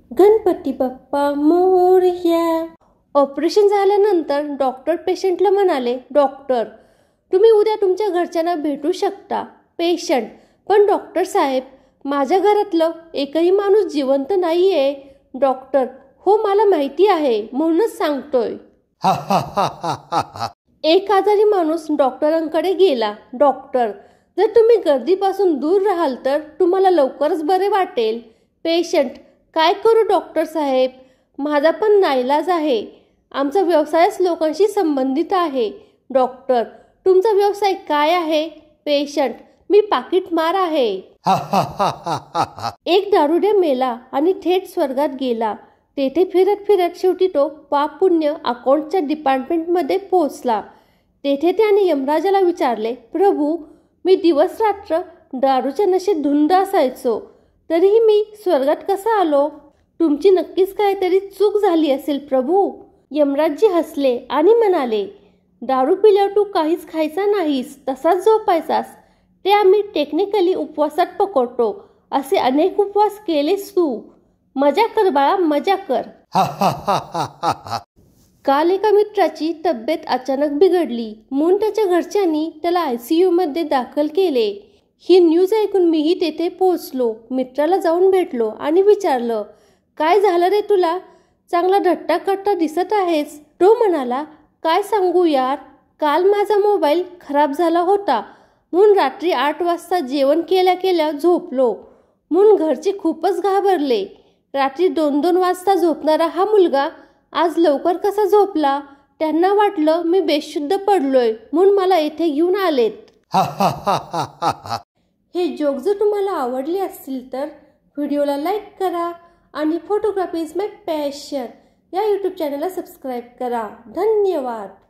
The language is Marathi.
गणपती बाप्पा मोरया। ऑपरेशन झाल्यानंतर डॉक्टर पेशंटला म्हणाले, डॉक्टर तुम्ही उद्या तुमच्या घरच्यांना भेटू शकता। पेशंट, पण डॉक्टर साहेब माझ्या घरातलं एकही माणूस जिवंत नाहीये। डॉक्टर, हो मला माहिती आहे म्हणूनच सांगतोय। एक आजारी माणूस डॉक्टरांकडे गेला। डॉक्टर, जर तुम्ही गर्दीपासून दूर राहाल तर तुम्हाला लवकरच बरे वाटेल। पेशंट, काय करू डॉक्टर साहेब, माझा पण नाईलाज आहे, आमचा व्यवसायच लोकांशी संबंधित आहे। डॉक्टर, तुमचा व्यवसाय काय आहे? पेशंट, मी पाकीटमार आहे। एक दारुड्या मेला आणि थेट स्वर्गात गेला। तेथे फिरत फिरत शेवटी तो पाप पुण्य अकाउंटच्या डिपार्टमेंटमध्ये पोहोचला। तेथे त्याने यमराजाला विचारले, प्रभू मी दिवस रात्र दारूच्या नशेत धुंद असायचो, तरीही मी स्वर्गात कसा आलो? तुमची नक्कीच काहीतरी चूक झाली असेल प्रभू। यमराजजी हसले आणि म्हणाले, दारू पिल्यावर तू काहीच खायचा नाहीस, तसाच झोपायचास, ते आम्ही टेक्निकली उपवासात पकडतो। असे अनेक उपवास केलेस तू, मजा कर बाळा, मजा कर। काल एका मित्राची तब्येत अचानक बिघडली म्हणून त्याच्या घरच्यांनी त्याला ICU मध्ये दाखल केले। ही न्यूज ऐकून मीही तेथे पोहोचलो। मित्राला जाऊन भेटलो आणि विचारलं, काय झालं रे तुला, चांगला ढट्टाकट्टा दिसत आहेस। तो म्हणाला, काय सांगू यार, काल माझा मोबाईल खराब झाला होता म्हणून रात्री 8 वाजता जेवण केल्या केल्या झोपलो, म्हणून घरचे खूपच घाबरले। रात्री 2-2 वाजता झोपणारा हा मुलगा आज लवकर कसा झोपला? त्यांना वाटलं मी बेशुद्ध पडलोय म्हणून मला येथे घेऊन आलेत। हे जोक जर तुम्हाला आवडले असतील तर व्हिडिओला लाईक करा आणि फोटोग्राफी इज माय पॅशन या यूट्यूब चॅनलला सबस्क्राईब करा। धन्यवाद।